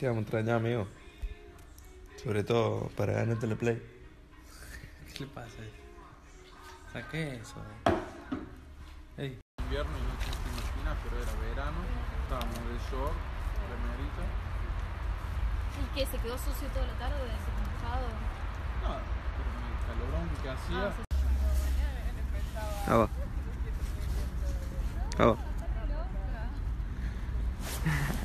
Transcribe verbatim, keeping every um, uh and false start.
Te vamos a extrañar, amigo. Sobre todo para ganarte la play. ¿Qué le pasa? Saqué eso. Ey. Invierno y no sé si te imaginas, pero era verano. Estábamos de short, remerita. ¿Y qué? ¿Se quedó sucio toda la tarde? ¿Se mojado? No, pero el calorón que hacía. Ah, va. Ah, va.